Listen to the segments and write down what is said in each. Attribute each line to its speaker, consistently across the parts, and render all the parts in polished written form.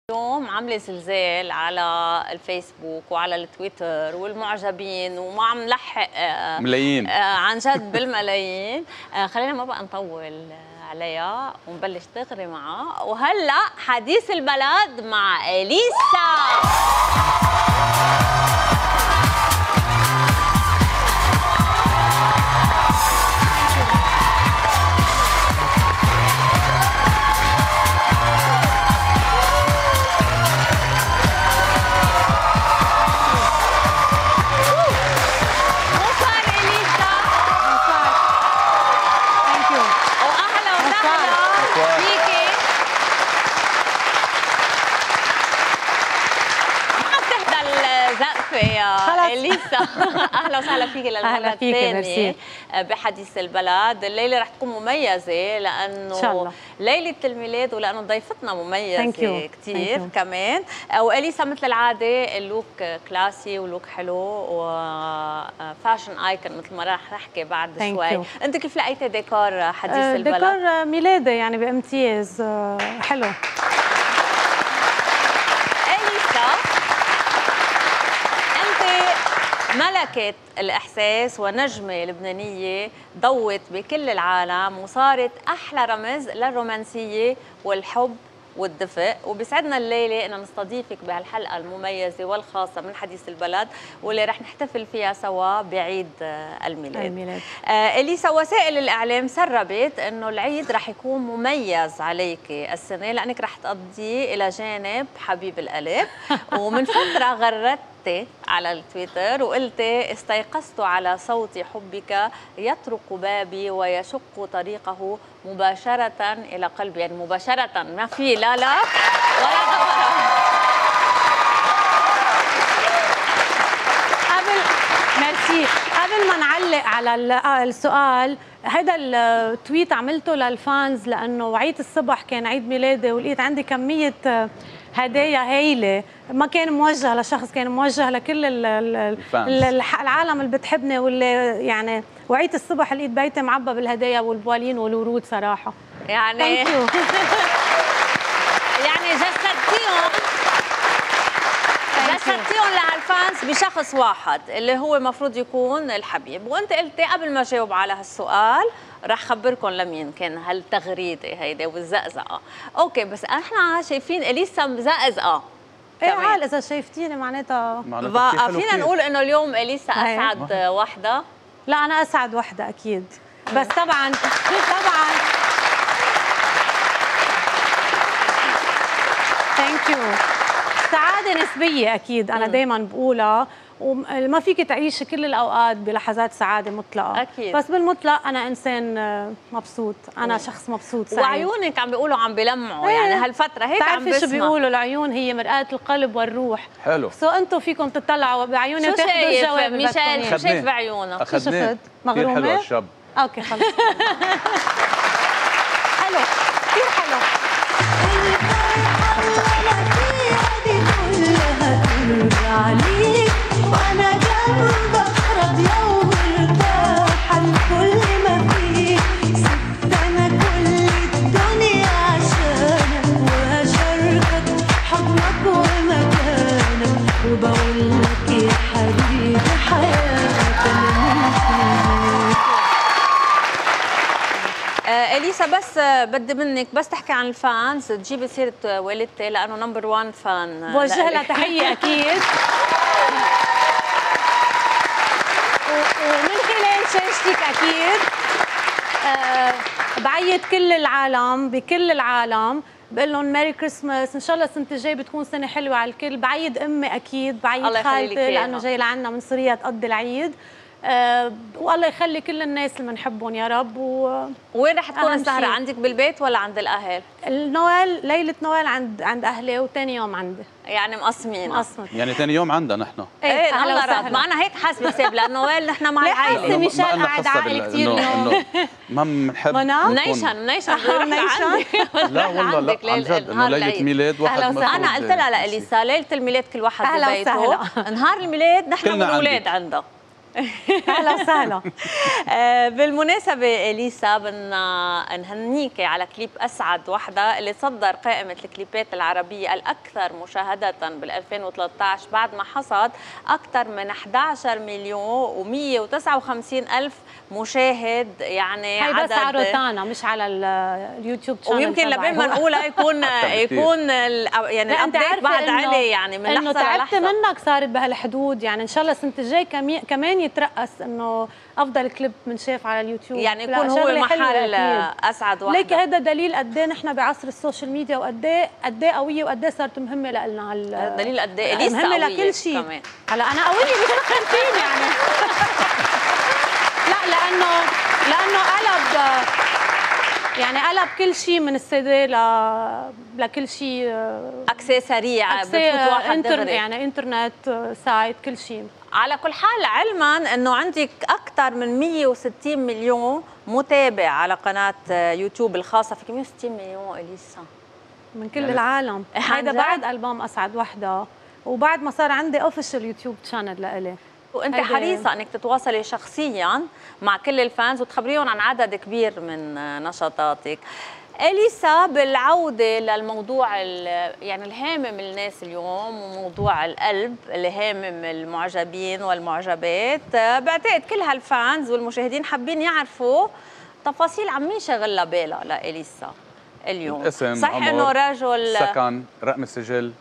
Speaker 1: اليوم عامله زلزال على الفيسبوك وعلى التويتر والمعجبين وما عم نلحق
Speaker 2: ملايين
Speaker 1: عن جد بالملايين. خلينا ما بقى نطول عليها ونبلش دغري معها. وهلا حديث البلد مع اليسا. يا اليسا اهلا وسهلا فيكي للمره الثانيه بحديث البلد. الليله رح تكون مميزه لانه ليله الميلاد ولانه ضيفتنا مميزه كثير كمان. واليسا مثل العاده اللوك كلاسي ولوك حلو وفاشن ايكون مثل ما رح نحكي بعد شوي. انت كيف لقيتي ديكور حديث البلد؟
Speaker 3: ديكور ميلادي يعني بامتياز حلو.
Speaker 1: ملكة الإحساس ونجمة لبنانية ضوت بكل العالم وصارت أحلى رمز للرومانسية والحب والدفء. وبيسعدنا الليلة أن نستضيفك بهالحلقة المميزة والخاصة من حديث البلد واللي رح نحتفل فيها سوا بعيد الميلاد. اليسا، وسائل الإعلام سربت أنه العيد رح يكون مميز عليك السنة لأنك رح تقضيه إلى جانب حبيب القلب. ومن فترة غردتي على التويتر وقلتي استيقظت على صوت حبك يطرق بابي ويشق طريقه مباشرة إلى قلبي. يعني مباشرة، ما في لا ولا غبرة.
Speaker 3: ميرسي. قبل ما نعلق على السؤال، هذا التويت عملته للفانز لأنه وعيت الصبح كان عيد ميلادي ولقيت عندي كمية هدايا هايله، ما كان موجه لشخص، كان موجه لكل العالم اللي بتحبني واللي يعني وعيت الصبح لقيت بيتي معبى بالهدايا والبوالين والورود صراحه.
Speaker 1: يعني يعني جسدتيهم لهالفانس بشخص واحد اللي هو المفروض يكون الحبيب. وانت قلتي قبل ما جاوب على هالسؤال رح خبركم لمين كان هالتغريده هيدي والزقزقه. اوكي، بس احنا شايفين اليسا مزقزقه.
Speaker 3: ايه عال اذا شايفتيني معناتها
Speaker 1: فينا نقول انه اليوم اليسا اسعد وحده.
Speaker 3: لا انا اسعد وحده اكيد، بس طبعا ثانك يو. سعاده نسبيه اكيد، انا دائما بقولها، وما فيك تعيش كل الاوقات بلحظات سعاده مطلقه
Speaker 1: اكيد،
Speaker 3: بس بالمطلق انا انسان مبسوط، انا شخص مبسوط سعيد.
Speaker 1: وعيونك عم بيقولوا عم بلمعوا يعني هالفتره هيك عم بسمع.
Speaker 3: بتعرفي شو بيقولوا؟ العيون هي مرآة القلب والروح.
Speaker 1: حلو.
Speaker 3: انتم فيكم تطلعوا بعيوني وتاخذوا الجواب.
Speaker 1: ميشيل شو شايف بعيونك؟
Speaker 3: شو شفت؟ مغرومه؟
Speaker 2: كثير حلو الشاب.
Speaker 3: اوكي خلص. حلو كثير حلو.
Speaker 4: عليك وانا جنبك راضيه ومرتاحه لكل ما فيك. سبت انا كل الدنيا عشانك وهشاركك حضنك ومكانك وبقول لك يا حبيبي حياتك انا
Speaker 1: اليسا، بس بدي منك بس تحكي عن الفانز، تجيبي سيره والدتي لانه نمبر 1 فان.
Speaker 3: بوجه لها تحيه اكيد. ومن خلال شاشتك اكيد بعيد كل العالم بكل العالم، بقول لهم ميري كريسماس، ان شاء الله السنه الجايه بتكون سنه حلوه على الكل. بعيد امي اكيد، بعيد خالتي لانه جاي لعنا من سوريا تقضي العيد. والله يخلي كل الناس اللي بنحبهم يا رب.
Speaker 1: وين رح تكون السهرة؟ عندك بالبيت ولا عند الأهل؟
Speaker 3: النوال، ليلة نوال عند أهلي وثاني يوم عندي.
Speaker 1: يعني مقسمين
Speaker 2: يعني ثاني يوم عندنا نحن.
Speaker 1: ايه هلا رد معنا هيك حاسبه حساب لانه وائل نحن مع العائله.
Speaker 3: لا ميشيل قاعد عائله كثير اليوم.
Speaker 2: ما بنحب
Speaker 1: منيشن
Speaker 2: لا والله لا عن جد انه ليله ميلاد واحد.
Speaker 1: انا قلت لها لاليسا ليله الميلاد كل واحد ببيته، نهار الميلاد نحن والاولاد عندها.
Speaker 3: اهلا وسهلا.
Speaker 1: بالمناسبة إليسا بدنا نهنيكي على كليب أسعد وحدة اللي تصدر قائمة الكليبات العربية الأكثر مشاهدة بال 2013 بعد ما حصد أكثر من 11 مليون و159 ألف مشاهد. يعني
Speaker 3: هي بس
Speaker 1: عدد
Speaker 3: على روتانا مش على اليوتيوب شانل.
Speaker 1: ويمكن لبين ما نقولها يكون يعني الابديت بعد علي يعني من لحظة للحظة.
Speaker 3: تعبت منك صارت بهالحدود، يعني إن شاء الله السنة الجاي كمان يترأس إنه أفضل كليب منشاف على اليوتيوب،
Speaker 1: يعني يكون هو محل أسعد وحدة.
Speaker 3: ليك هذا دليل قد ايه نحن بعصر السوشيال ميديا وقد ايه قوية وقد ايه صارت مهمة لنا.
Speaker 1: دليل قد ايه إليسا
Speaker 3: مهمة لكل شيء. هلا أنا قوية مش فهمتيني يعني. لا لأنه قلب كل شيء من السيدي لكل شيء
Speaker 1: اكسس سريع بفوت واحد دغري،
Speaker 3: يعني انترنت سايت كل شيء.
Speaker 1: على كل حال علما انه عندك اكثر من 160 مليون متابع على قناه يوتيوب الخاصه فيك. 160 مليون إليسا
Speaker 3: من كل العالم. هذا بعد ألبوم أسعد وحدة وبعد ما صار عندي اوفيشال يوتيوب شانل لإلي.
Speaker 1: وانت حريصه انك تتواصلي شخصيا مع كل الفانز وتخبريهم عن عدد كبير من نشاطاتك. إليسا، بالعوده للموضوع يعني الهامم الناس اليوم وموضوع القلب اللي هامم المعجبين والمعجبات، بعتقد كل هالفانز والمشاهدين حابين يعرفوا تفاصيل عن مين شغله بالها لإليسا اليوم.
Speaker 2: الاسم،
Speaker 1: صحيح انه رجل
Speaker 2: سكن، رقم السجل.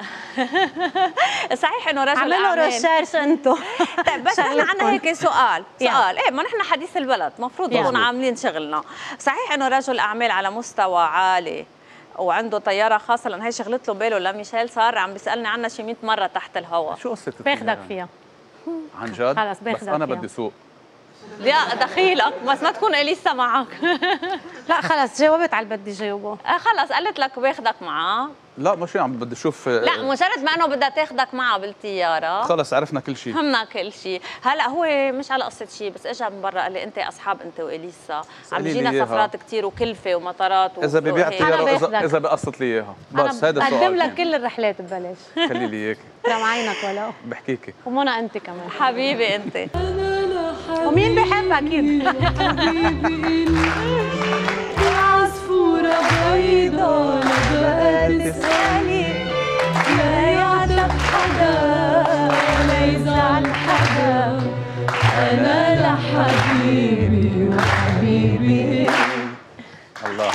Speaker 1: صحيح انه رجل
Speaker 3: اعملوا
Speaker 1: اعمال.
Speaker 3: ريسيرش انتم.
Speaker 1: طيب بس نحن عندنا هيك سؤال ايه، ما نحن حديث البلد المفروض نكون عاملين شغلنا. صحيح انه رجل اعمال على مستوى عالي وعنده طياره خاصه، لان هي شغلت له باله لميشيل، صار عم بيسالني عنها شي 100 مره تحت الهواء.
Speaker 2: شو قصه
Speaker 3: باخدك فيها
Speaker 2: عن جد؟
Speaker 3: خلص باخدك
Speaker 2: بس انا
Speaker 3: فيها.
Speaker 2: بدي سوق.
Speaker 1: لا دخيلك بس ما تكون إليسا معك.
Speaker 3: لا خلص جاوبت على اللي بدي جاوبه.
Speaker 1: خلص قالت لك باخدك معها.
Speaker 2: لا ماشي عم بدي اشوف.
Speaker 1: لا مجرد ما انه بدها تاخدك معها بالطياره
Speaker 2: خلص عرفنا كل شيء،
Speaker 1: فهمنا كل شيء. هلا هو مش على قصه شيء، بس اجى من برا قال لي انت اصحاب انت وإليسا عم بيجينا سفرات كثير وكلفه ومطارات
Speaker 2: اذا ببيع الطياره اذا بقسط لي اياها بس هذا السؤال.
Speaker 3: بقدم لك كل الرحلات ببلاش.
Speaker 2: خلي لي اياكي
Speaker 3: كرم عينك ولو
Speaker 2: بحكيكي.
Speaker 3: ومنى انت كمان
Speaker 1: حبيبي انت.
Speaker 3: ومين بحب اكيد.
Speaker 4: عصفورة بيضة لا بقى تسألي، لا يعتب حدا ولا يزعل حدا، أنا لحبيبي وحبيبي.
Speaker 2: الله.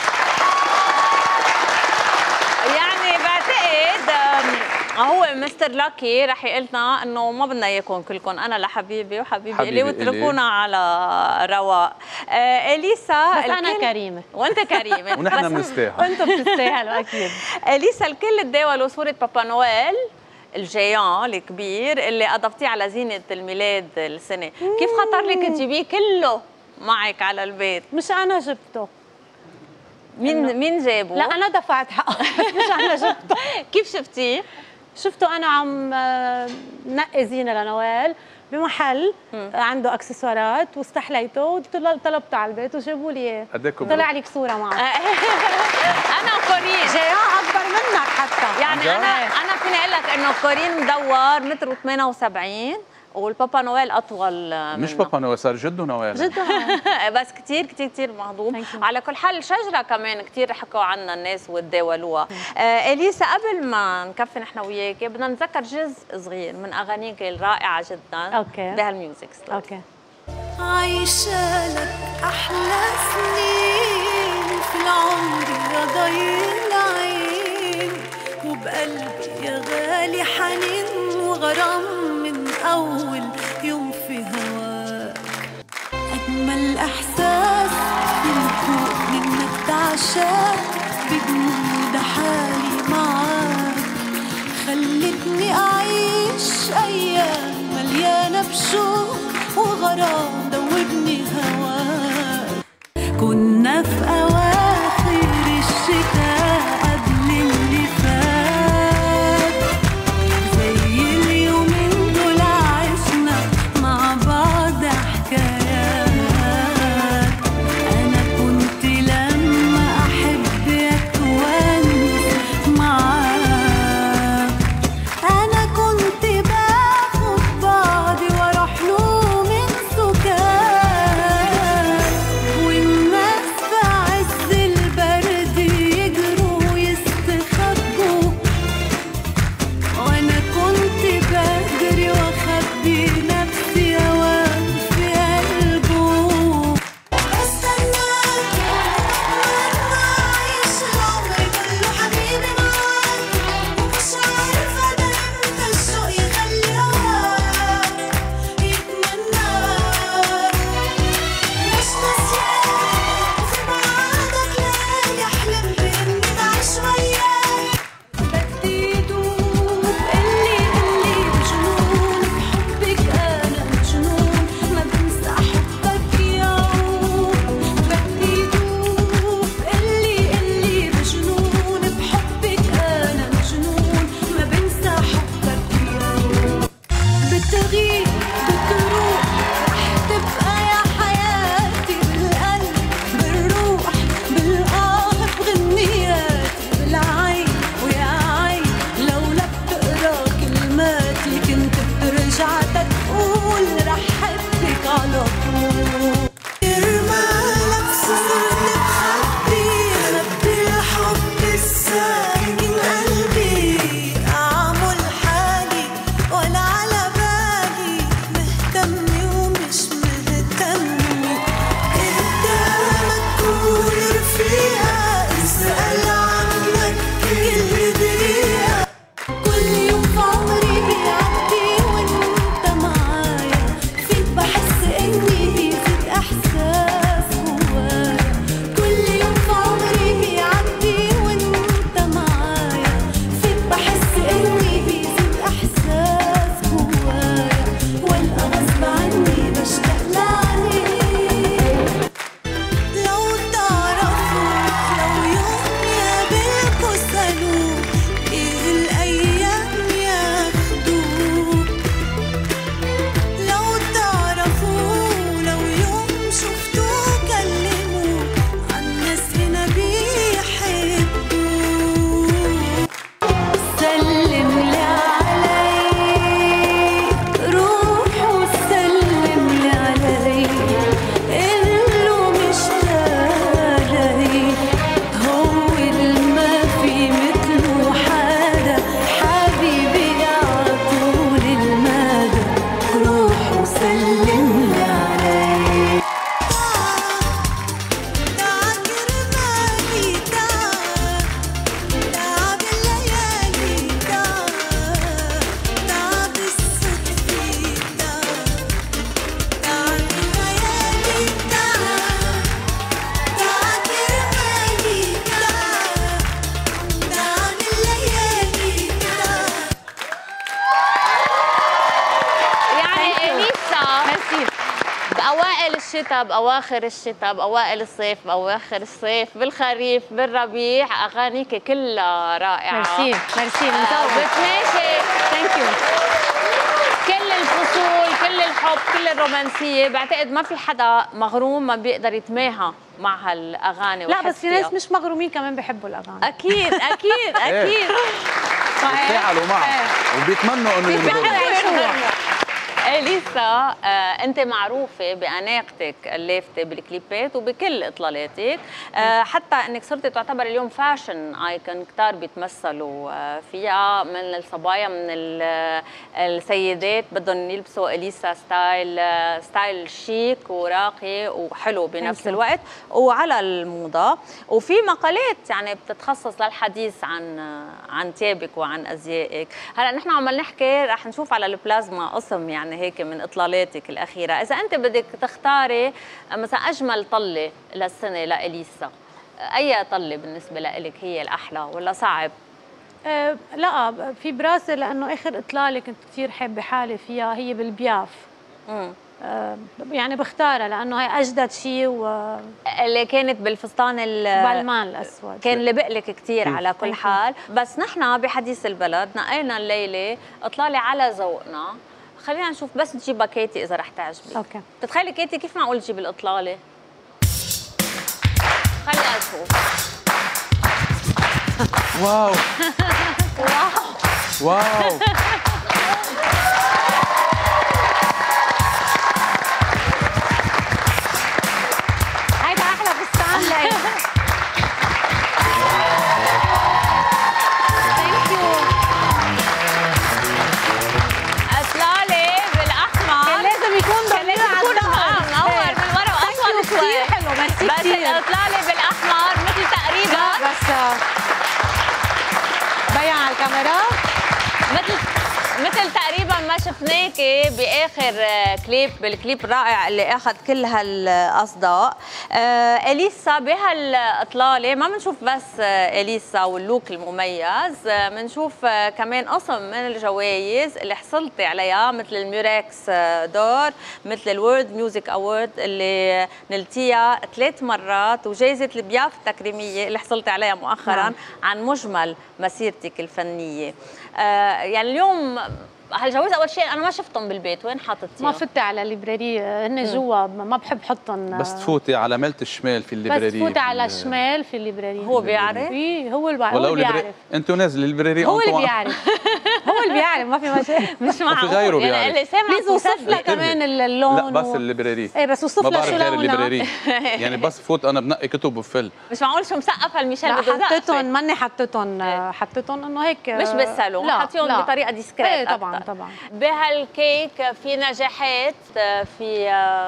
Speaker 1: يعني بعتقد هو مستر لاكي رح يقلنا انه ما بدنا اياكم كلكم، انا لحبيبي وحبيبي الي واتركونا على رواق. إليسا
Speaker 3: بس انا كريمه
Speaker 1: وانت كريمه
Speaker 2: ونحن بنستاهل
Speaker 3: وانتم بتستاهلوا اكيد.
Speaker 1: إليسا، الكل تداولوا صوره بابا نويل الجيان الكبير اللي اضفتيه على زينه الميلاد السنه، كيف خطر لك تجيبيه كله معك على البيت؟
Speaker 3: مش انا جبته.
Speaker 1: مين جابه؟
Speaker 3: لا انا دفعت حقه. مش انا جبته.
Speaker 1: كيف شفتيه؟
Speaker 3: شفته انا عم نقي زينه لنوال بمحل عنده اكسسوارات واستحليته وطلبته على البيت وجابوا لي اياه. طلع لك صوره معه.
Speaker 1: انا وكورين
Speaker 3: جيان اكبر منك حتى.
Speaker 1: يعني انا فيني اقول لك انه كورين مدور متر و78 والبابا نويل اطول
Speaker 2: مش بابا نويل، صار جده نويل.
Speaker 3: جده
Speaker 1: بس كثير كثير كثير مهضوم. على كل حال شجره كمان كثير حكوا عنها الناس وتداولوها. إليسا، قبل ما نكفي نحن وياكي بدنا نتذكر جزء صغير من اغانيك الرائعه جدا بهالميوزك ستوري.
Speaker 3: اوكي.
Speaker 4: عايشة لك أحلى سنين في العمر يا ضي العين، وبقلبي يا غالي حنين وغرام من أول يوم في هواك. أجمل إحساس ينفوق منك تعشاك بجنود حالي معاك، خلتني أعيش أيام مليانة بشوق وغرام دوبني هواك. كنا في أواخر الشتاء قبل اللي فات، زي اليومين دول عشنا مع بعض حكايات. أنا كنت لما أحب أتونس معاك، أنا كنت باخد بعضي وأروح له
Speaker 1: باوائل الشتاء، باواخر الشتاء، باوائل الصيف، باواخر الصيف، بالخريف، بالربيع، اغانيك كلها رائعه.
Speaker 3: ميرسي ميرسي
Speaker 1: بتماشي.
Speaker 3: ثانك يو.
Speaker 1: كل الفصول، كل الحب، كل الرومانسيه، بعتقد ما في حدا مغروم ما بيقدر يتماهى مع هالاغاني.
Speaker 3: لا بس في ناس مش مغرومين كمان بيحبوا الاغاني.
Speaker 1: اكيد اكيد اكيد.
Speaker 2: بيتفاعلوا معها وبيتمنوا انه ينغرموا.
Speaker 1: اليسا، انت معروفه باناقتك اللافته بالكليبات وبكل اطلالاتك، حتى انك صرتي تعتبر اليوم فاشن ايكون، كثار بيتمثلوا فيها من الصبايا، من السيدات بدهم يلبسوا اليسا ستايل شيك وراقي وحلو بنفس الوقت وعلى الموضه. وفي مقالات يعني بتتخصص للحديث عن ثيابك وعن ازيائك. هلا نحن عم نحكي، رح نشوف على البلازما قسم يعني هيك من اطلالاتك الاخيره. اذا انت بدك تختاري مثلا اجمل طله للسنه لاليسا، اي طله بالنسبه لك هي الاحلى ولا صعب؟
Speaker 3: لا، في براسي لانه اخر اطلاله كنت كثير حابه حالي فيها هي بالبياف. يعني بختارها لانه هي اجدد شيء
Speaker 1: اللي كانت بالفستان
Speaker 3: بالمان الاسود،
Speaker 1: كان لبق لك كثير على كل حال. بس نحن بحديث البلد نقينا الليله اطلاله على ذوقنا. خلينا نشوف، بس تجيبها كيتي اذا رح تعجبك.
Speaker 3: اوكي.
Speaker 1: بتتخيلي كيتي كيف معقول تجيب الاطلاله؟ خلينا نشوف.
Speaker 2: واو واو.
Speaker 3: هيدا احلى فستان لي. ثانك يو.
Speaker 1: اطلاله بالاحمر،
Speaker 3: كان لازم يكون
Speaker 1: منور من ورا واصفر شوي.
Speaker 3: كثير حلو، ميرسي
Speaker 1: بس
Speaker 3: كثير.
Speaker 1: الاطلاله بالاحمر مثل تقريبا،
Speaker 3: بس بيان على الكاميرا
Speaker 1: مثل تقريبا ما شفناكي باخر كليب، بالكليب الرائع اللي اخذ كل هالاصداء. اليسا بهالاطلاله ما بنشوف بس اليسا واللوك المميز، بنشوف كمان قسم من الجوائز اللي حصلتي عليها، مثل الميوركس دور، مثل الورد ميوزك اوورد اللي نلتيها 3 مرات، وجائزه البياف التكريميه اللي حصلتي عليها مؤخرا عن مجمل مسيرتك الفنيه. يعني اليوم هالجوائز اول شيء انا ما شفتهم بالبيت، وين حاططيهم؟
Speaker 3: ما فتي على الليبراريه، هن جوا ما بحب حطهم.
Speaker 2: بس تفوتي على ميلة الشمال في الليبراريه،
Speaker 3: بس تفوتي على الشمال في الليبراريه.
Speaker 1: هو بيعرف؟
Speaker 3: ايه هو اللي بيعرف.
Speaker 2: انتوا نازل الليبراريه،
Speaker 3: هو اللي بيعرف. هو اللي بيعرف، ما في مشاكل.
Speaker 1: مش معقول
Speaker 2: في غيره بيعرف.
Speaker 1: اللي سامع
Speaker 3: بليز وصف لها كمان اللون.
Speaker 2: لا بس الليبراريه.
Speaker 3: ايه بس وصف لها شو لونها.
Speaker 2: الليبراريه يعني بس فوت انا بنقي كتب وفل.
Speaker 1: مش معقول شو مسقفه الميشيل
Speaker 3: لا حطيتهم، ماني حطيتهم انه هيك
Speaker 1: مش بالسالون، حطيهم بطريقه ديسكريت.
Speaker 3: ايه طبعا طبعا.
Speaker 1: بهالكيك في نجاحات، في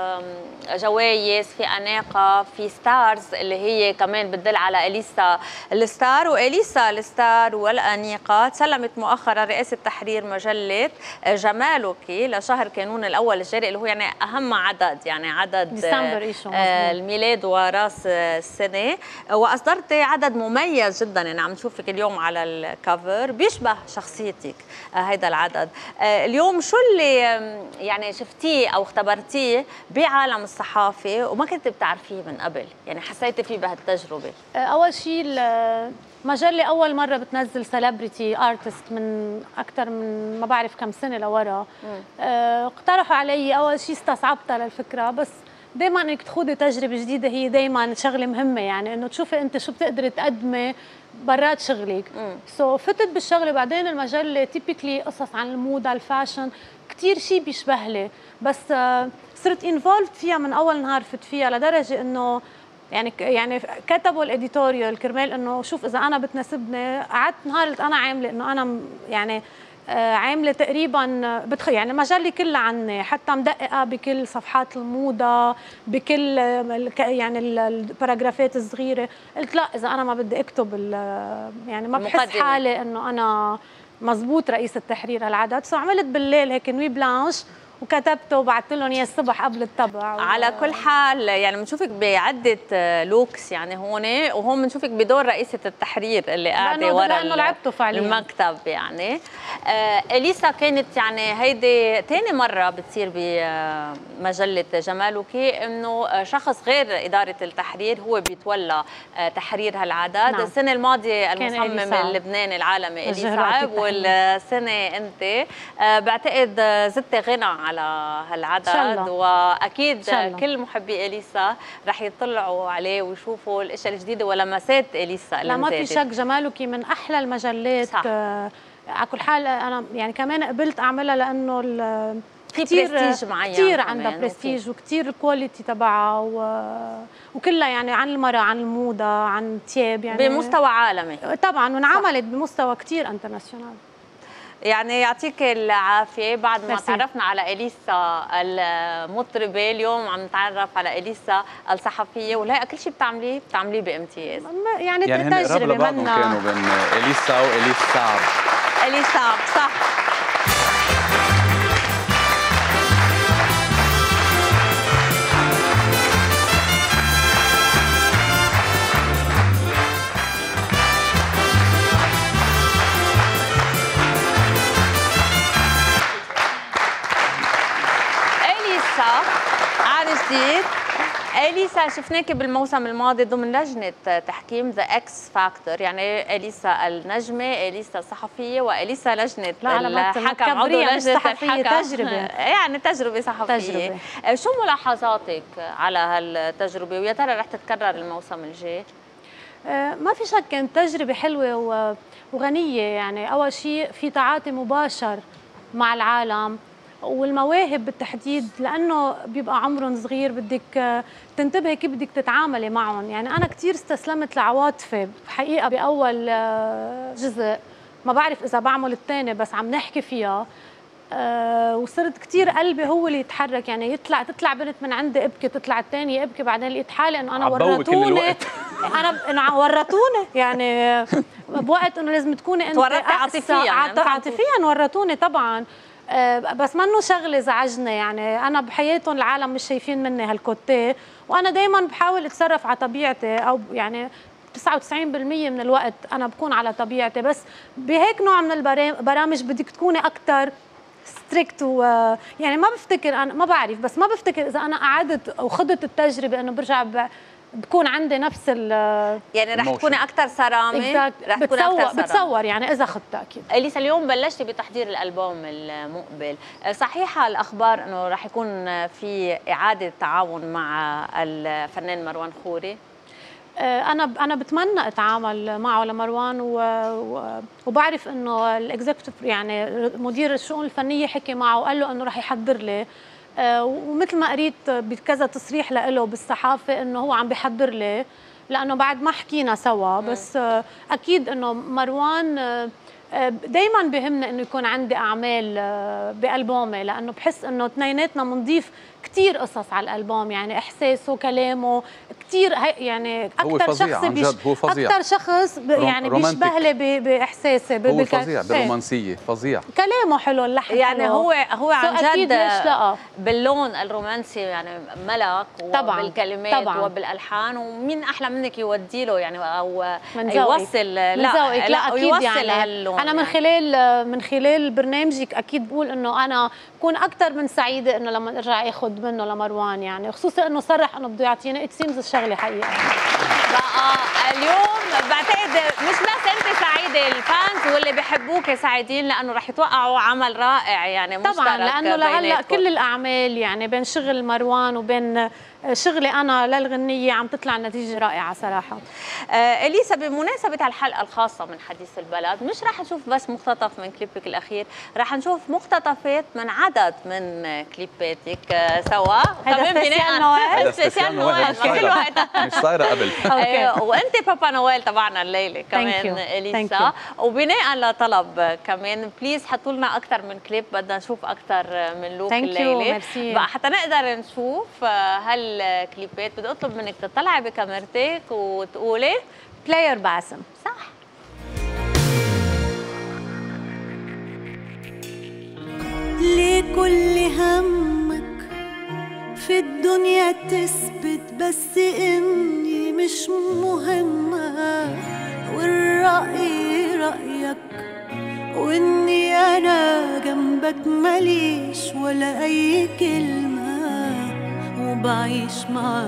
Speaker 1: جوائز، في اناقه، في ستارز اللي هي كمان بتدل على اليسا الستار. واليسا الستار والانيقه تسلمت مؤخرا رئاسه تحرير مجله جمالك لشهر كانون الاول الجاري، اللي هو يعني اهم عدد، يعني عدد
Speaker 3: ديسمبر
Speaker 1: الميلاد وراس السنه. واصدرتي عدد مميز جدا، يعني عم نشوفك اليوم على الكفر بيشبه شخصيتك هيدا العدد. اليوم شو اللي يعني شفتيه او اختبرتيه بعالم الصحافه وما كنت بتعرفيه من قبل، يعني حسيتي فيه بهالتجربه؟
Speaker 3: اول شيء المجله اول مره بتنزل سيلبرتي ارتست من اكثر من ما بعرف كم سنه لورا. اقترحوا علي، اول شيء استصعبتها للفكره، بس دائما انك تخوضي تجربه جديده هي دائما شغله مهمه، يعني انه تشوفي انت شو بتقدري تقدمي برات شغلك. فتت بالشغله. بعدين المجله تيبيكلي قصص عن الموضه، الفاشن، كثير شيء بيشبه لي، بس صرت انفولد فيها من اول نهار فت فيها، لدرجه انه يعني كتبوا الاديتوريال كرمال انه شوف اذا انا بتناسبني. قعدت نهار قلت انا عامله انه انا يعني عامله تقريبا يعني مجلي كلها عني، حتى مدققه بكل صفحات الموضه، بكل يعني الباراجرافات الصغيره. قلت لا، اذا انا ما بدي اكتب يعني ما بحس حالي انه انا مزبوط رئيس التحرير هالعدد، عملت بالليل هيك نوي بلانش وكتبته وبعثت لهم اياه الصبح قبل الطبع.
Speaker 1: على كل حال يعني بنشوفك بعده لوكس يعني هون، وهون بنشوفك بدور رئيسه التحرير اللي قاعده ورا
Speaker 3: لانه لعبته فعليا
Speaker 1: المكتب يعني. اليسا كانت يعني هيدي ثاني مره بتصير بمجله جمالوكي انه شخص غير اداره التحرير هو بيتولى تحرير هالعدد.
Speaker 3: نعم.
Speaker 1: السنه الماضيه المصمم اللبناني العالمي إلي صعب، والسنه انت بعتقد زدتي غنى على هالعدد، واكيد كل محبي اليسا رح يطلعوا عليه ويشوفوا الاشياء الجديده ولمسات اليسا.
Speaker 3: لا ما في شك جمالوكي من احلى المجلات. على كل حال انا يعني كمان قبلت اعملها لانه
Speaker 1: برستيج معين،
Speaker 3: كثير عندها برستيج وكثير الكواليتي تبعها وكلها يعني عن المرأة، عن الموضة، عن الثياب، يعني
Speaker 1: بمستوى عالمي طبعا،
Speaker 3: وانعملت بمستوى كثير انترناشونال.
Speaker 1: يعني يعطيك العافية. بعد ما تعرفنا على إليسا المطربة، اليوم عم نتعرف على إليسا الصحفية، ولا كل شيء بتعمليه بامتياز.
Speaker 3: يعني
Speaker 2: تجربة لبعضهم كانوا بين إليسا وإليس صعب.
Speaker 1: إليس صعب صح. إليسا شفناكي بالموسم الماضي ضمن لجنة تحكيم ذا اكس فاكتور، يعني إليسا النجمة، إليسا الصحفية، وإليسا لجنة الحكم، عضو لجنة الحكم.
Speaker 3: تجربة
Speaker 1: يعني تجربة صحفية. شو ملاحظاتك على هالتجربة، ويا ترى رح تتكرر الموسم الجاي؟
Speaker 3: ما في شك كانت تجربة حلوة وغنية. يعني أول شيء في تعاطي مباشر مع العالم والمواهب بالتحديد، لأنه بيبقى عمرهم صغير، بدك تنتبهي كيف بدك تتعاملي معهم. يعني أنا كتير استسلمت لعواطفي حقيقة بأول جزء، ما بعرف إذا بعمل الثاني، بس عم نحكي فيها. وصرت كتير قلبي هو اللي يتحرك، يعني تطلع بنت من عندي ابكي، تطلع الثانية ابكي، بعدين لقيت حالي انه انا ورطوني انا ورطوني يعني بوقت انه لازم تكوني انت عاطفيا ورطوني طبعا. بس منه شغله زعجني، يعني انا بحياتهم العالم مش شايفين مني هالكوتيه، وانا دائما بحاول اتصرف على طبيعتي، او يعني 99% من الوقت انا بكون على طبيعتي. بس بهيك نوع من البرامج بدك تكوني اكثر ستريكت، يعني ما بفتكر، انا ما بعرف، بس ما بفتكر اذا انا قعدت وخضت التجربه انه برجع بكون عندي نفس
Speaker 1: يعني رح تكوني اكثر صرامه،
Speaker 3: رح تكوني اكثر بتصور يعني اذا خدتها اكيد.
Speaker 1: إليسا اليوم بلشتي بتحضير الالبوم المقبل، صحيحه الاخبار انه رح يكون في اعاده تعاون مع الفنان مروان خوري؟
Speaker 3: انا بتمنى اتعامل معه لمروان، وبعرف انه الاكزيكتيف يعني مدير الشؤون الفنيه حكي معه وقال له انه رح يحضر لي، ومثل ما قريت بكذا تصريح له بالصحافه انه هو عم بيحضر لي، لانه بعد ما حكينا سوا. بس اكيد انه مروان دائما بهمنا انه يكون عندي اعمال بالبومي، لانه بحس انه اثنيناتنا بنضيف كثير قصص على الالبوم، يعني احساسه، كلامه كثير، يعني اكثر شخص اكثر شخص يعني بيشبه لي باحساسي،
Speaker 2: هو فظيع بالرومانسيه، فظيع،
Speaker 3: كلامه حلو، اللحن
Speaker 1: يعني
Speaker 3: حلو.
Speaker 1: هو عن جد باللون الرومانسي يعني ملك، وبالكلمات
Speaker 3: طبعاً.
Speaker 1: وبالالحان، ومين احلى منك يودي له يعني او
Speaker 3: يوصل لا اكيد يعني انا من خلال برنامجك اكيد بقول انه انا بكون اكثر من سعيده انه لما ارجع اخذ منه لمروان، يعني خصوصا انه صرح انه بده يعطيني اتسيمز الشغله حقيقه.
Speaker 1: بقى اليوم بعتقد مش بس انت سعيده، الفانز واللي بيحبوك سعيدين، لانه رح يتوقعوا عمل رائع يعني مشترك
Speaker 3: طبعا، لانه لهلا كل الاعمال يعني بين شغل مروان وبين شغلي انا للغنيه عم تطلع نتيجه رائعه صراحه.
Speaker 1: إليسا بمناسبه هالحلقه الخاصه من حديث البلد، مش رح نشوف بس مقتطف من كليبك الاخير، رح نشوف مقتطفات من عدد من كليباتك سوا.
Speaker 3: هذا سبيشال نويل،
Speaker 1: سبيشال نويل كل وقت
Speaker 2: مش صايره قبل.
Speaker 1: وانت بابا نويل تبعنا الليله كمان إليسا، وبناء لطلب كمان بليز حطوا لنا اكثر من كليب، بدنا نشوف اكثر من لوك الليله بقى حتى نقدر نشوف هالكليبات. بدي اطلب منك تطلعي بكاميرتك وتقولي
Speaker 3: بلاير باسم.
Speaker 1: صح.
Speaker 4: لكل هم في الدنيا تثبت بس إني مش مهمة، والرأي رأيك، وإني أنا جنبك ماليش ولا أي كلمة، وبعيش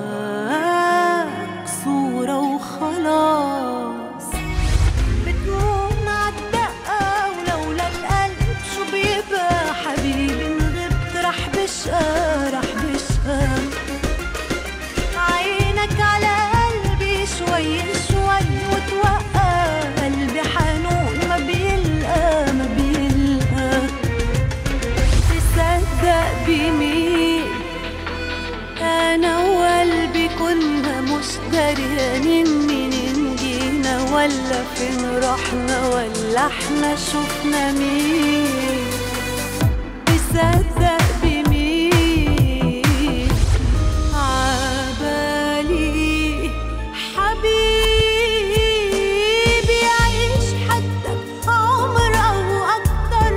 Speaker 4: معاك صورة وخلاص. بتموت مع الدقة ولولا القلب شو بيبقى حبيبي، إن غبت رح بشقى رح بشقى. عينك على قلبي شوي شوي وتوقع، قلبي حنون ما بيلقى ما بيلقى. تصدق بمين أنا وقلبي كنا مشتريانين، منين جينا ولا فين رحنا ولا احنا شفنا مين. تصدق بمين عبالي حبيبي يعيش حتى عمر أو أكتر،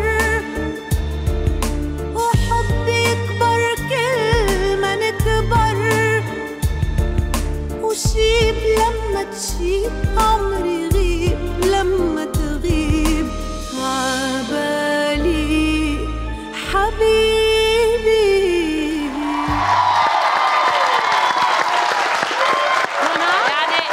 Speaker 4: وحبي يكبر كل ما نكبر، وشيب لما تشيب عمري يغيب لما تغيب. عبالي حبيبي.
Speaker 1: يعني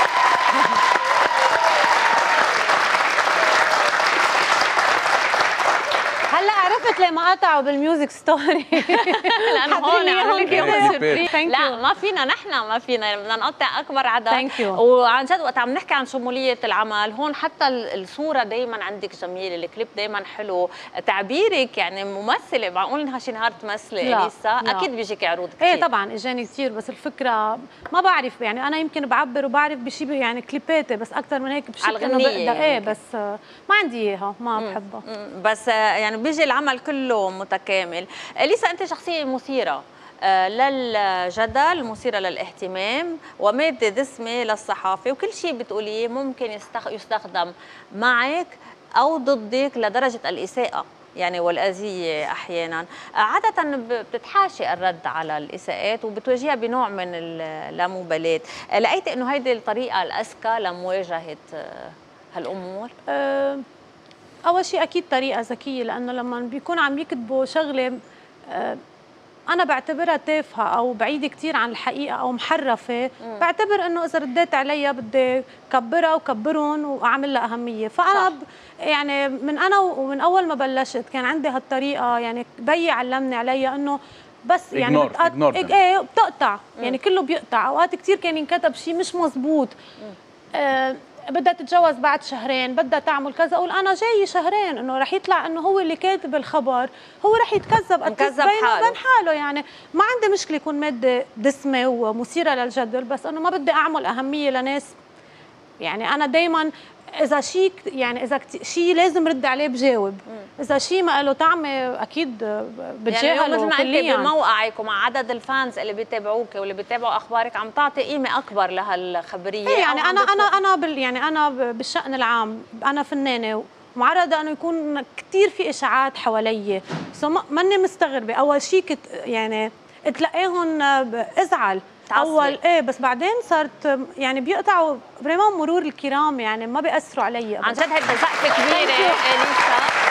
Speaker 3: هلا عرفت ليه ما قطعوا بالميوزك ستوري.
Speaker 1: لانه هون عمل لك يوم
Speaker 2: سربريز.
Speaker 1: لا ما فينا، نحن ما فينا، بدنا نقطع اكبر عدد.
Speaker 3: Thank you.
Speaker 1: وعن جد وقت عم نحكي عن شموليه العمل هون، حتى الصوره دايما عندك جميله، الكليب دايما حلو، تعبيرك يعني ممثله، معقول انها شي نهار تمثلي اليسا؟ اكيد بيجيك عروض كثير.
Speaker 3: ايه طبعا اجاني كثير، بس الفكره ما بعرف يعني، انا يمكن بعبر وبعرف بشي يعني كليباتي، بس اكثر من هيك بشكل انه بقدر ايه، بس ما عندي اياها، ما بحبها.
Speaker 1: بس يعني بيجي العمل كله متكامل. اليسا انت شخصيه مثيره للجدل، مثيرة للاهتمام، ومادة دسمة للصحافة، وكل شيء بتقوليه ممكن يستخدم معك أو ضدك لدرجة الإساءة يعني والأذية أحيانا. عادة بتتحاشي الرد على الإساءات وبتواجهها بنوع من اللامبالاة. لقيت إنه هيدي الطريقة الأذكى لمواجهة هالأمور؟
Speaker 3: أول شيء أكيد طريقة ذكية، لأنه لما بيكون عم يكتبوا شغلة أنا بعتبرها تافهة أو بعيدة كتير عن الحقيقة أو محرفة، بعتبر إنه إذا رديت عليها بدي كبرها وكبرهم وأعمل لها أهمية. فأنا يعني من أنا ومن أول ما بلشت كان عندي هالطريقة، يعني بيي علمني عليها إنه بس يعني إيه بتقطع، يعني كله بيقطع. أوقات كتير كان ينكتب شيء مش مزبوط، بدها تتجوز بعد شهرين، بدها تعمل كذا، اقول انا جاي شهرين، انه رح يطلع انه هو اللي كاتب الخبر، هو رح يتكذب بينه وبين حاله. يعني ما عندي مشكله يكون ماده دسمه ومثيره للجدل، بس انه ما بدي اعمل اهميه لناس. يعني انا دائما اذا شيء يعني اذا شيء لازم رد عليه بجاوب، اذا شيء ما له طعمه اكيد بتجاهله. يعني
Speaker 1: مثل ما انت بموقعك ومع عدد الفانز اللي بيتابعوك واللي بيتابعوا اخبارك عم تعطي قيمه اكبر لهالخبريه.
Speaker 3: يعني انا بالشأن العام انا فنانه معرضه انه يكون كثير في اشاعات حوالي، ماني مستغربه. اول شيء يعني تلاقيهم ازعل اول ايه، بس بعدين صرت يعني بيقطعوا بريمان مرور الكرام، يعني ما بيأثروا علي.
Speaker 1: عن جد هيدا زقفه كبيره اليسا.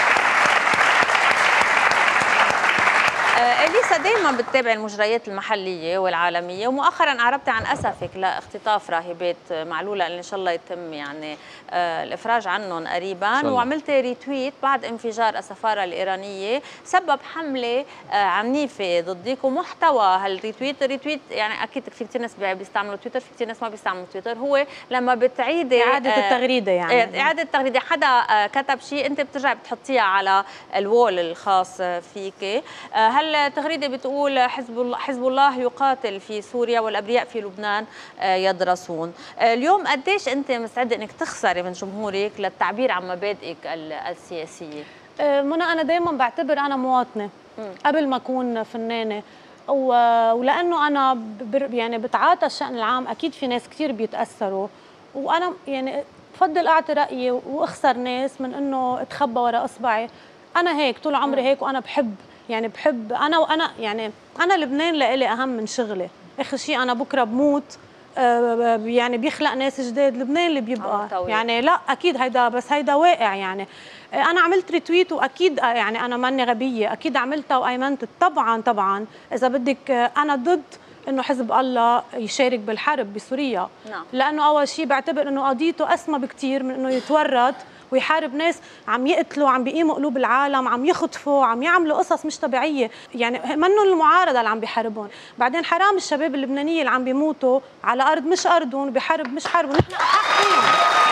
Speaker 1: اليسا دايما بتتابع المجريات المحليه والعالميه، ومؤخرا اعربتي عن اسفك لاختطاف راهبات معلوله اللي ان شاء الله يتم يعني الافراج عنهم قريبا، وعملتي ريتويت بعد انفجار السفاره الايرانيه سبب حمله عنيفه ضدك. ومحتوى هالريتويت يعني اكيد في كثير ناس بيستعملوا تويتر، في كثير ناس ما بيستعملوا تويتر، هو لما بتعيدي
Speaker 3: اعاده التغريده، يعني
Speaker 1: اعاده التغريده، حدا كتب شيء انت بترجعي بتحطيها على الوول الخاص فيك. هالتغريده بتقول حزب الله يقاتل في سوريا والابرياء في لبنان يدرسون. اليوم قديش انت مستعده انك تخسري من جمهورك للتعبير عن مبادئك السياسيه؟
Speaker 3: منى انا دائما بعتبر انا مواطنه قبل ما اكون فنانه، ولانه انا يعني بتعاطى الشأن العام، اكيد في ناس كثير بيتاثروا، وانا يعني بفضل اعطي رايي واخسر ناس من انه اتخبى وراء اصبعي. انا هيك طول عمري هيك، وانا بحب يعني بحب انا يعني انا لبنان لإلي اهم من شغلي. اخر شيء انا بكره بموت، يعني بيخلق ناس جداد، لبنان اللي بيبقى يعني لا اكيد هيدا، بس هيدا واقع يعني. انا عملت ريتويت واكيد يعني انا ماني غبيه، اكيد عملتها وايمنت. طبعا اذا بدك انا ضد انه حزب الله يشارك بالحرب بسوريا.
Speaker 1: نعم.
Speaker 3: لانه اول شيء بعتبر انه قضيته اسمى بكثير من انه يتورط ويحارب ناس عم يقتلوا، عم بيقيموا قلوب العالم، عم يخطفوا، عم يعملوا قصص مش طبيعيه، يعني منهم المعارضه اللي عم بيحاربهم. بعدين حرام الشباب اللبنانيه اللي عم بيموتوا على ارض مش ارضهم، بحرب مش حربهم، نحن حقين.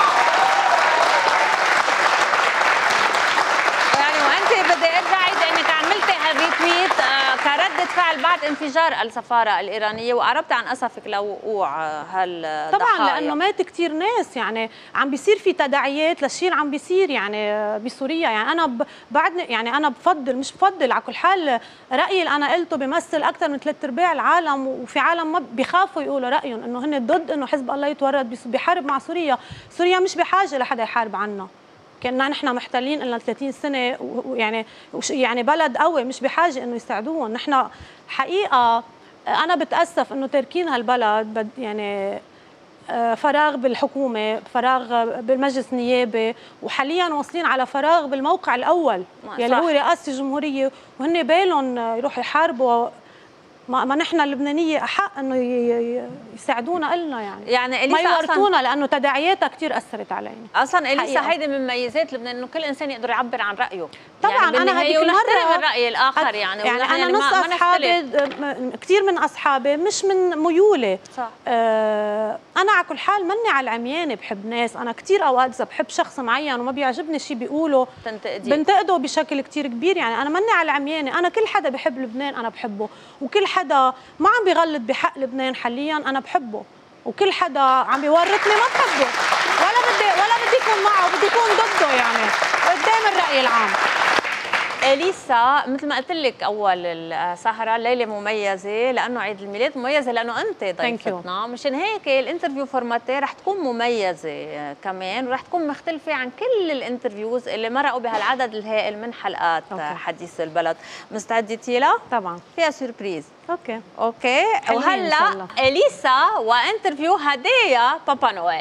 Speaker 1: يعني وانت بدي ارجع عيد انك عملتي هالريتويت كردة فعل بعد انفجار السفاره الايرانيه، وقربت عن اسفك لوقوع هالضحايا.
Speaker 3: طبعا لانه مات كثير ناس، يعني عم بيصير في تداعيات للشيء اللي عم بيصير يعني بسوريا. يعني انا بعدني يعني انا مش بفضل على كل حال رايي اللي انا قلته بيمثل اكثر من 3/4 العالم، وفي عالم ما بيخافوا يقولوا رايهم انه هن ضد انه حزب الله يتورط بحرب مع سوريا. سوريا مش بحاجه لحدا يحارب عنا، كنا نحن محتلين لنا 30 سنه، يعني بلد قوي مش بحاجه انه يساعدوهم. نحن حقيقه انا بتاسف انه تاركين هالبلد، يعني فراغ بالحكومه، فراغ بالمجلس النيابي، وحاليا واصلين على فراغ بالموقع الاول يلي هو رئاسه الجمهوريه، وهن بالهم يروحوا يحاربوا. ما نحن اللبنانيه احق انه يساعدونا إلنا، يعني ما يورطونا، لانه تداعياتها كثير اثرت علينا.
Speaker 1: اصلا اليسا هيدي من مميزات لبنان، انه كل انسان يقدر يعبر عن رايه.
Speaker 3: طبعا
Speaker 1: يعني
Speaker 3: انا هذيك المره
Speaker 1: الراي الاخر يعني
Speaker 3: انا نص اصحابي كثير من اصحابي مش من ميولي
Speaker 1: صح.
Speaker 3: انا على كل حال مني على العميانه، بحب ناس. انا كثير اوقات اذا بحب شخص معين وما بيعجبني شيء بيقوله بنتقده بشكل كثير كبير. يعني انا مني على العميانه، انا كل حدا بحب لبنان انا بحبه، وكل حدا ما عم بيغلط بحق لبنان حاليا انا بحبه، وكل حدا عم بيورطني ما بحبه، ولا بدي اكون معه، بدي اكون ضده يعني قدام الراي العام.
Speaker 1: اليسا مثل ما قلت لك اول السهره، ليله مميزه لانه عيد الميلاد، مميزه لانه انت ضيفتنا، مشان هيك الانترفيو فورماتي رح تكون مميزه كمان، ورح تكون مختلفه عن كل الانترفيوز اللي مرقوا بهالعدد الهائل من حلقات حديث البلد. مستعدتي لها؟
Speaker 3: طبعا.
Speaker 1: فيها سوربريز.
Speaker 3: اوكي.
Speaker 1: وهلا اليسا وانترفيو هدايا بابا نويل.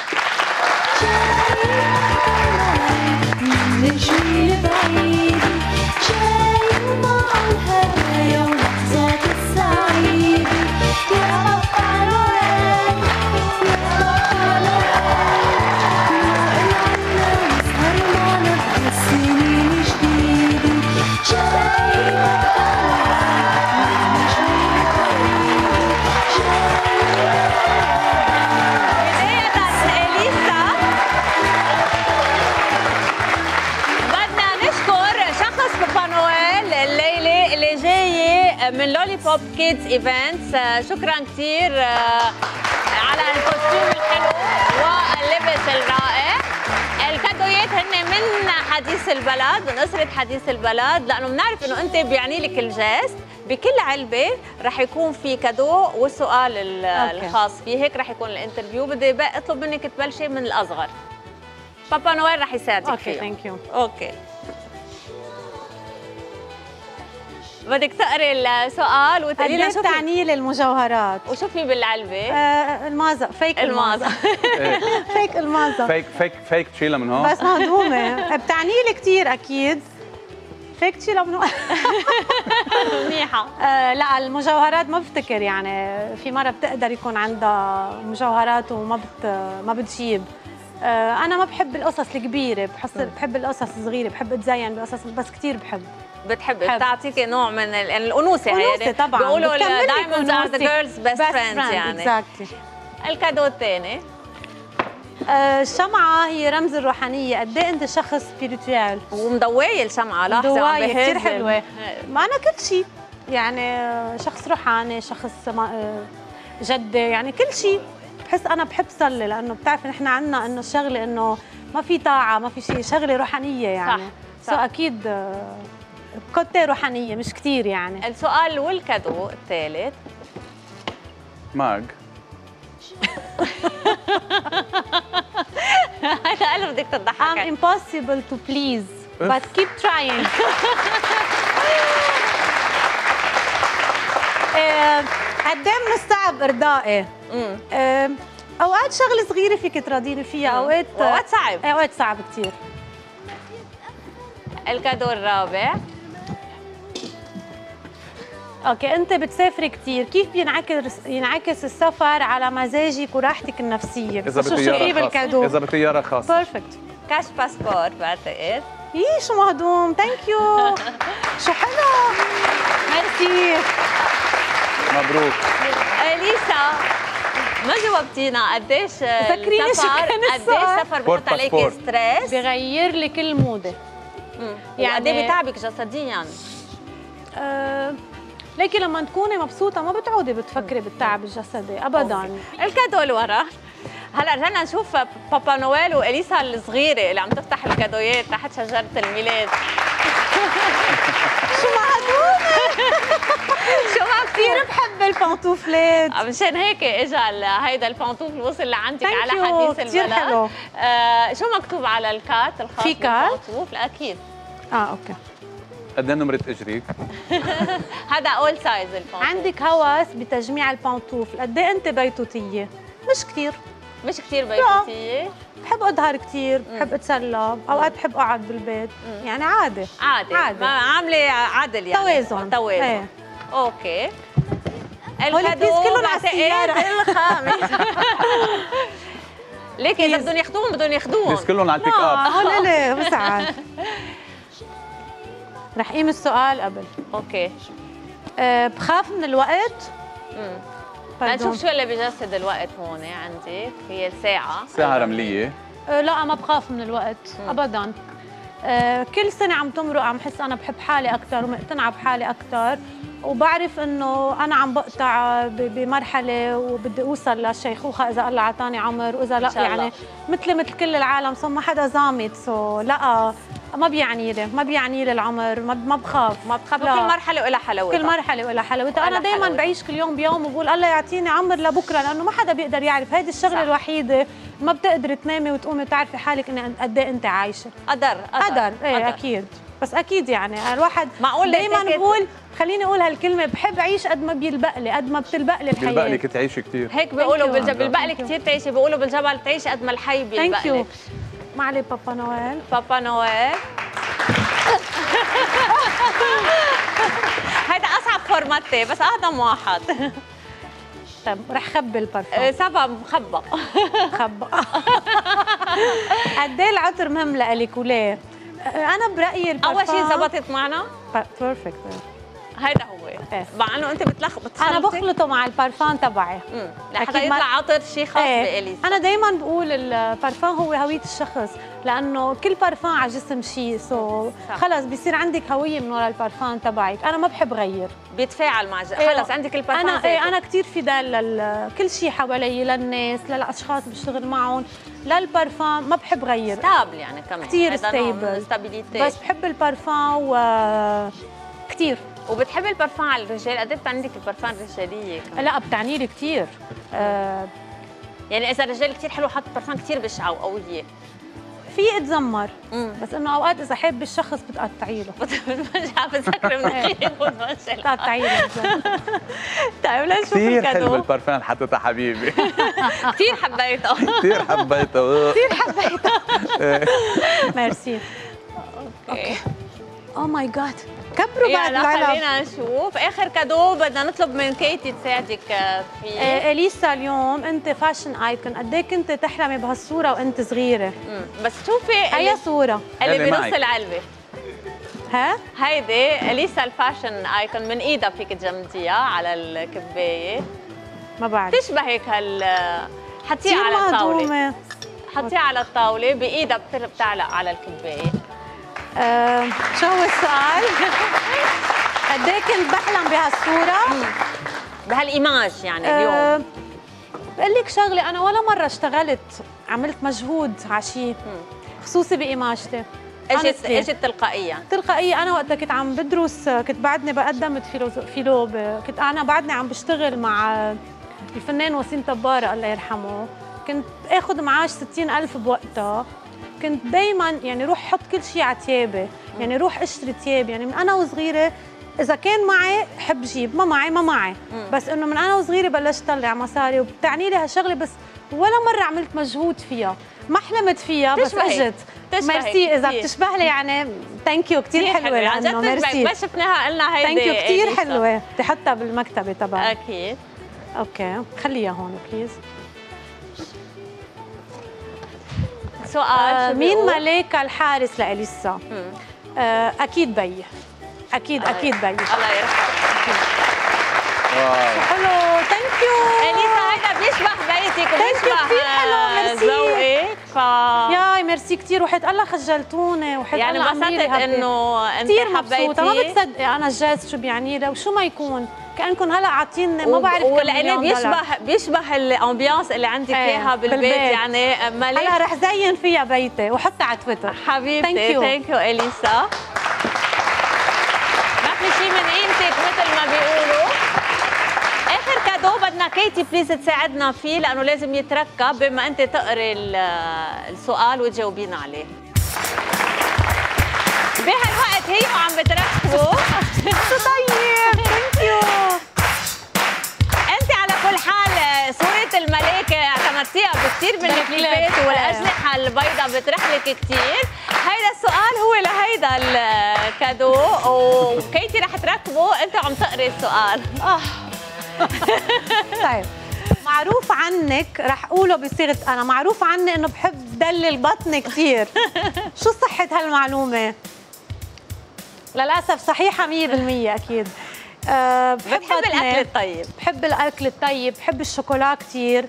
Speaker 1: من لولي بوب كيدز ايفنتس. شكرا كثير على الكوستيوم الحلو واللبس الرائع. الكادويات هن من حديث البلد، من اسره حديث البلد، لانه بنعرف انه انت بيعني لك الجست. بكل علبه رح يكون في كادو والسؤال الخاص فيه، هيك رح يكون الانترفيو. بدي اطلب منك تبلشي من الاصغر. بابا نويل رح يساعدك فيه.
Speaker 3: ثانك يو.
Speaker 1: اوكي. بدك تقري السؤال وتقولي لنا شو
Speaker 3: تعني لي المجوهرات
Speaker 1: وشو في بالعلبه؟
Speaker 3: المازة، فيك
Speaker 1: المازة.
Speaker 3: فيك المازة.
Speaker 2: فيك تشيلها من هون؟
Speaker 3: بس مهضومة. بتعني لي كثير اكيد. فيك تشيلها من هون.
Speaker 1: منيحة.
Speaker 3: لا المجوهرات ما بفتكر، يعني في مرة بتقدر يكون عندها مجوهرات وما ما بتجيب. انا ما بحب القصص الكبيره، بحب القصص الصغيره، بحب اتزين بقصص، بس كثير بتحب
Speaker 1: بتعطيكي نوع من الانوثه.
Speaker 3: هي طبعا
Speaker 1: بيقولوا الدايموندز ار ذا جيرلز بيست فريندز يعني.
Speaker 3: exactly.
Speaker 1: الكادو الثاني
Speaker 3: الشمعة هي رمز الروحانية. قد ايه انت شخص سبيريتوال
Speaker 1: ومضوية الشمعة. لاحظي عم بهز
Speaker 3: كثير حلوة. ما انا كل شيء يعني شخص روحاني، شخص جدي، يعني كل شيء. انا بحب صلي، لانه بتعرفي نحن عندنا انه الشغله انه ما في طاعه، ما في شيء، شغله روحانيه يعني. صح. اكيد كوتي روحانيه مش كثير يعني.
Speaker 1: السؤال والكادو الثالث
Speaker 2: ماج.
Speaker 1: هلا انا بدك تضحك.
Speaker 3: I'm impossible to please but keep trying. قد ايه من الصعب ارضائي؟ اوقات شغله صغيره فيك تراضيني فيها، اوقات
Speaker 1: صعب.
Speaker 3: اوقات صعب كثير.
Speaker 1: الكادو الرابع.
Speaker 3: اوكي، انت بتسافري كثير، كيف ينعكس السفر على مزاجك وراحتك النفسيه؟
Speaker 2: اذا بطياره خاصه. اذا بطياره خاصه.
Speaker 3: بيرفكت.
Speaker 1: كاش باسبور بعتقد.
Speaker 3: شو مهضوم، ثانك يو. شو حلو، ميرسي.
Speaker 2: مبروك.
Speaker 1: اليسا، ما جاوبتينا قديش
Speaker 3: ذكريني شو كان السؤال.
Speaker 1: قديش السفر بحط عليكي ستريس؟
Speaker 3: بغير لي كل مودي.
Speaker 1: يعني قد ايه بتعبك جسديا؟
Speaker 3: لكن لما تكوني مبسوطة ما بتعودي بتفكري بالتعب الجسدي أبداً.
Speaker 1: الكادو اللي ورا. هلا رجعنا نشوف بابا نويل واليسا الصغيرة اللي عم تفتح الكادويات تحت شجرة الميلاد.
Speaker 3: شو معدومة؟
Speaker 1: شو ما
Speaker 3: كثير بحب البنطوفلات.
Speaker 1: مشان هيك اجى هيدا البنطوفل وصل لعندك على حديث البلد.
Speaker 3: كثير حلو.
Speaker 1: شو مكتوب على الكات الخاص
Speaker 3: في كات؟
Speaker 1: بالبنطوف؟ اكيد.
Speaker 3: اوكي.
Speaker 2: قد ايه نمرة اجريك؟
Speaker 1: هذا اول سايز البنطوف.
Speaker 3: عندك هوس بتجميع البنطوفل، قد ايه انت بيتوتية؟ مش كثير.
Speaker 1: مش كثير بيتوتية؟
Speaker 3: بحب اظهر كثير، بحب اتسلى، اوقات بحب اقعد بالبيت، يعني عادي.
Speaker 1: عادي. عاملة عدل يعني. توازن. ايه. اوكي.
Speaker 3: الكادو كلهم على السيارة
Speaker 1: الخامس. ليك اذا بدهم ياخذوهم
Speaker 2: بس كلهم على البيك اب.
Speaker 3: هول الي بزعل. رح قيم السؤال قبل.
Speaker 1: اوكي.
Speaker 3: بخاف من الوقت.
Speaker 1: نشوف شو اللي بيجسد الوقت هون عندك. هي الساعة.
Speaker 2: ساعة رملية.
Speaker 3: لا ما بخاف من الوقت ابدا. كل سنة عم تمرق عم حس انا بحب حالي اكثر ومقتنعة بحالي اكثر، وبعرف انه انا عم بقطع بمرحله وبدي اوصل للشيخوخه اذا الله عطاني عمر، واذا لا يعني مثل كل العالم ما حدا زامت. لا ما بيعني لي العمر، ما بخاف.
Speaker 1: كل مرحله ولها حلاوتها.
Speaker 3: كل مرحله ولها حلاوتها. انا دائما بعيش كل يوم بيوم وبقول الله يعطيني عمر لبكره، لانه ما حدا بيقدر يعرف. هيدي الشغله الوحيده ما بتقدري تنامي وتقومي وتعرفي حالك ان قد ايه انت عايشه.
Speaker 1: قدر
Speaker 3: ايه اكيد. بس اكيد يعني الواحد
Speaker 1: معقول
Speaker 3: دائما بقول، خليني اقول هالكلمه، بحب اعيش قد ما بيلبق لي، قد ما بتلبق لي الحياه.
Speaker 2: بيلبق لك تعيشي كثير.
Speaker 1: هيك بيقولوا بيلبق لك كثير تعيشي، بيقولوا بالجبل تعيشي قد ما الحي بيلبق لك.
Speaker 3: معلي بابا نويل.
Speaker 1: بابا نويل. هيدا اصعب فورماتي بس اقدم واحد.
Speaker 3: طيب رح خبي البرفان.
Speaker 1: سبب خبى.
Speaker 3: قد ايه العطر مهم لإلك وليه؟ انا برايي البرفان
Speaker 1: اول شيء زبطت معنا
Speaker 3: بيرفكت.
Speaker 1: هيدا هو مع انه انت بتلخبط.
Speaker 3: انا بخلطه مع البرفان تبعي
Speaker 1: لحتى يطلع عطر شيء خاص بإليسا.
Speaker 3: انا دائما بقول البرفان هو هويه الشخص، لانه كل برفان على جسم شيء، خلص بيصير عندك هويه من وراء البرفان تبعك. انا ما بحب غير،
Speaker 1: بيتفاعل مع خلص عندك البرفان.
Speaker 3: انا كثير فداء كل شيء حوالي، للناس، للاشخاص بشتغل معهم، للبرفان ما بحب غير.
Speaker 1: ستابل يعني كمان
Speaker 3: كثير ستيبل، بس بحب البرفان كثير.
Speaker 1: وبتحب البرفان على الرجال؟ قد ايه بتعني لك البرفان الرجاليه كمان؟
Speaker 3: لا بتعني لي كثير.
Speaker 1: يعني اذا الرجال كثير حلو حط برفان كثير بشعه وقويه
Speaker 3: في اتذمر، بس انه اوقات اذا حب الشخص بتقطعي له.
Speaker 1: بتمنجع بتسكر من خير
Speaker 3: بتقطعي له.
Speaker 1: طيب لنشوف
Speaker 2: الكادو. كثير حلو البرفان اللي حطيتها حبيبي.
Speaker 1: كثير حبيته.
Speaker 2: كثير حبيته.
Speaker 3: ميرسي.
Speaker 1: اوكي.
Speaker 3: او ماي جاد، كبروا بعد
Speaker 1: العلب. خلينا نشوف اخر كادو بدنا نطلب من كيتي تساعدك فيه.
Speaker 3: اليسا اليوم انت فاشن ايكون، قد ايه كنت تحلمي بهالصوره وانت صغيره؟
Speaker 1: بس شوفي
Speaker 3: اي صوره
Speaker 1: اللي بنص العلبه. هيدي اليسا الفاشن ايكون، من ايدها فيك تجمديها على الكبايه.
Speaker 3: ما بعرف
Speaker 1: تشبهك حطيها على الطاوله. حطيها على الطاوله بايدها بتعلق على الكبايه.
Speaker 3: شو هو السؤال؟ قد ايه كنت بحلم بهالصوره؟
Speaker 1: بهالايماج يعني اليوم.
Speaker 3: بقول لك شغله، انا ولا مره اشتغلت عملت مجهود على شيء خصوصي بايماجتي.
Speaker 1: اجت تلقائيا.
Speaker 3: انا وقتها كنت عم بدرس، كنت بعدني بقدمت فيلوب، كنت انا بعدني عم بشتغل مع الفنان وسيم طباره الله يرحمه. كنت اخذ معاش 60,000 بوقتها. كنت دايما يعني روح حط كل شيء على ثيابي، يعني روح اشتري ثياب. يعني من انا وصغيره اذا كان معي بحب جيب، ما معي ما معي. بس انه من انا وصغيره بلشت طلع مصاري وبتعني لي هالشغله، بس ولا مره عملت مجهود فيها، ما حلمت فيها بس اجت. ميرسي اذا بتشبه لي يعني. ثانك يو كثير حلوه لانه ميرسي
Speaker 1: ما شفناها قلنا هيدي.
Speaker 3: ثانك يو كثير حلوه، بدي احطها بالمكتبه تبعي.
Speaker 1: اكيد.
Speaker 3: اوكي خليها هون بليز.
Speaker 1: سؤال
Speaker 3: مين ملاك الحارس لإليسا؟ اكيد بي، اكيد بي.
Speaker 1: الله يرحمه.
Speaker 3: حلو ثانك يو
Speaker 1: اليسا. هيدا بيشبه بيتك وبيشبه ذوقك.
Speaker 3: ياي ميرسي كثير، وحيت الله خجلتوني، وحيت
Speaker 1: يعني انبسطت انه انت
Speaker 3: كثير مبسوطه. ما بتصدقي انا الجاز شو بيعني لي وشو ما يكون، كانكم هلا عاطيني ما بعرف.
Speaker 1: ولانه بيشبه الامبيانس اللي عندك اياها بالبيت يعني.
Speaker 3: هلا رح زين فيها بيتي وحطها على تويتر.
Speaker 1: حبيبتي ثانك يو اليسا. ما في شيء من قيمتك مثل ما بيقولوا. اخر كادو بدنا كيتي بليز تساعدنا فيه لانه لازم يتركب بما انت تقري السؤال وتجاوبينا عليه. بهالوقت هي وعم بتركبوا. طيب ثانك يو. انت على كل حال صورة الملائكة اعتمدتيها بكثير من الكليبات والاجنحة البيضاء بترحلك كثير. هيدا السؤال هو لهيدا الكادو وكيتي رح تركبه انت عم تقري السؤال. طيب
Speaker 3: معروف عنك، رح اقوله بصيغه انا، معروف عني انه بحب دلل بطني كثير. شو صحة هالمعلومة؟ للاسف صحيحة 100% اكيد.
Speaker 1: بحب الاكل الطيب.
Speaker 3: بحب الاكل الطيب، بحب الشوكولا كثير.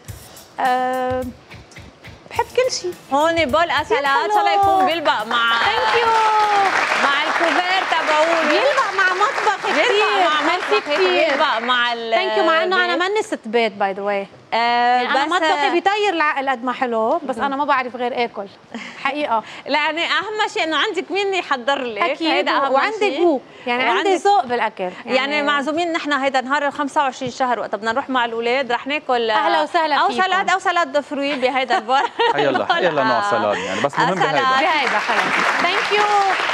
Speaker 3: بحب كل شيء.
Speaker 1: هون بول اسالات ان شاء الله يكون بيلبق مع مع الكوفير تبعولي.
Speaker 3: بيلبق مع مطبخ كثير.
Speaker 1: مع مطبخ بيلبق مع
Speaker 3: ثانك يو. مع انه انا ماني ست بيت باي ذا واي. يعني انا مطبخي بيطير العقل قد ما حلو، بس انا ما بعرف غير اكل حقيقه.
Speaker 1: يعني اهم شيء انه عندك مين يحضر لك.
Speaker 3: اكيد. وعندي جو، يعني عندي ذوق بالاكل.
Speaker 1: يعني معزومين نحن هيدا نهار ال 25 شهر وقت بدنا نروح مع الاولاد رح ناكل
Speaker 3: اهلا وسهلا
Speaker 1: او سلاد او سلاد دفروي بهيدا البار.
Speaker 2: يلا نوع سلاد يعني، بس مهم
Speaker 3: بهيدا خلص. ثانك يو.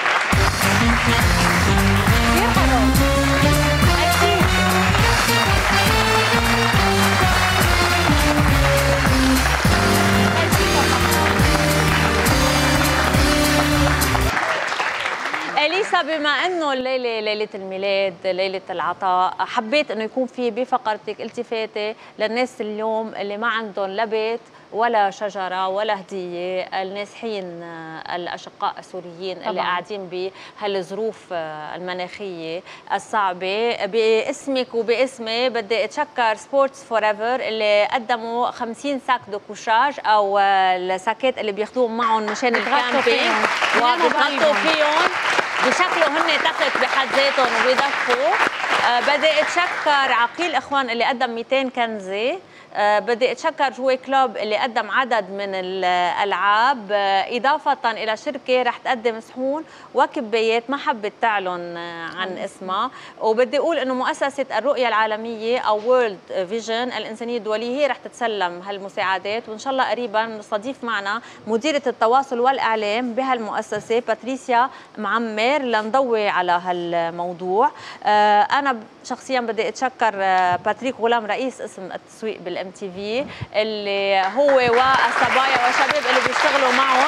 Speaker 1: اليسا، بما انه الليله ليله الميلاد، ليله العطاء، حبيت انه يكون في بفقرتك التفاته للناس اليوم اللي ما عندهم لا بيت ولا شجره ولا هديه، النازحين الاشقاء السوريين اللي قاعدين بهالظروف المناخيه الصعبه. باسمك وباسمي بدي اتشكر سبورتس فور ايفر اللي قدموا 50 ساك دوكوشاج او الساكات اللي بياخذوهم معهم مشان الكامبينج وبيتغطوا فيهم بشكله هن تخت بحد ذاتهم وبيدفوا. بدي اتشكر عقيل اخوان اللي قدم 200 كنزه. بدي اتشكر جوي كلوب اللي قدم عدد من الالعاب، اضافه الى شركه رح تقدم صحون وكبايات ما حبت تعلن عن اسمها. وبدي اقول انه مؤسسه الرؤيه العالميه او وورلد فيجن الانسانيه الدوليه هي رح تتسلم هالمساعدات، وان شاء الله قريبا نستضيف معنا مديره التواصل والاعلام بهالمؤسسه باتريسيا معمر لنضوي على هالموضوع. انا شخصيا بدي اتشكر باتريك غلام رئيس قسم التسويق بالام تي في اللي هو والصبايا والشباب اللي بيشتغلوا معهم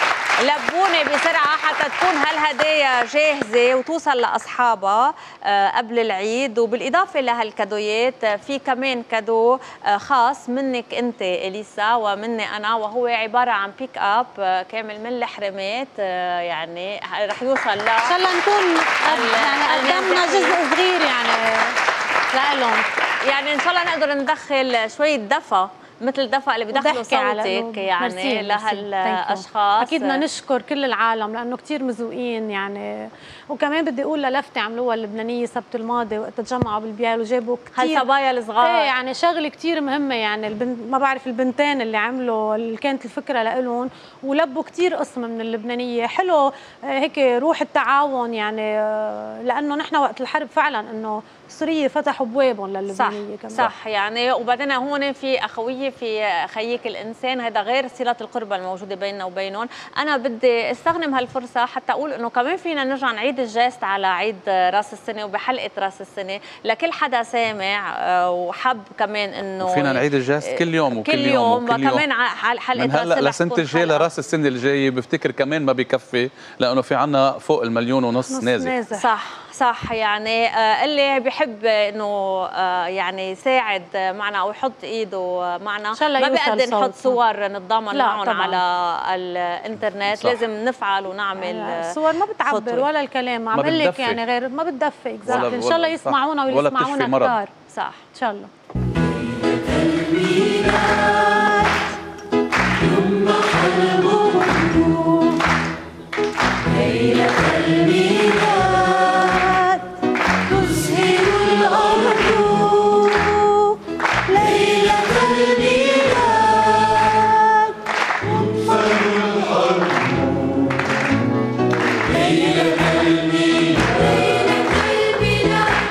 Speaker 1: لبوني بسرعه حتى تكون هالهدايا جاهزه وتوصل لاصحابها قبل العيد. وبالاضافه لهالكادويات في كمان كادو خاص منك انت اليسا ومني انا، وهو عباره عن بيك اب كامل من الحرمات، يعني رح يوصل ان
Speaker 3: شاء الله نكون يعني قدمنا جزء صغير يعني لهم،
Speaker 1: يعني ان شاء الله نقدر ندخل شويه دفى مثل الدفء اللي بدخلوا صوتك يعني لهالاشخاص.
Speaker 3: اكيد بدنا نشكر كل العالم لانه كثير مزوقين يعني. وكمان بدي اقول للفتة عملوها اللبنانيه السبت الماضي وقت تجمعوا بالبيال وجابوا كثير
Speaker 1: هالصبايا الصغار.
Speaker 3: ايه يعني شغله كثير مهمه يعني. ما بعرف البنتين اللي عملوا اللي كانت الفكره لهم ولبوا كثير قسم من اللبنانيه. حلو هيك روح التعاون يعني، لانه نحن وقت الحرب فعلا انه السوريه فتحوا ابوابهم للبنانيه كمان.
Speaker 1: صح يعني. وبعدين هون في اخويه في خيك الانسان، هذا غير صله القربى الموجوده بيننا وبينهم. انا بدي استخدم هالفرصه حتى اقول انه كمان فينا نرجع نعيد الجيست على عيد راس السنه وبحلقه راس السنه لكل حدا سامع وحب كمان انه
Speaker 2: فينا نعيد الجيست كل يوم
Speaker 1: وكل يوم كمان على حلقه
Speaker 2: من هلا لسنه الجايه لراس السنه الجايه بفتكر كمان ما بيكفي، لانه في عنا فوق 1.5 مليون نازل.
Speaker 1: صح يعني اللي بيحب انه يعني يساعد معنا او يحط ايده معنا، ما بقدر نحط صور نتضامن معهم على الانترنت. صح. لازم نفعل ونعمل.
Speaker 3: الصور ما بتعبر ولا الكلام عمل لك يعني غير ما بتدفي. ان شاء الله يسمعونا ويسمعونا اكثر.
Speaker 1: صح
Speaker 3: ان شاء الله.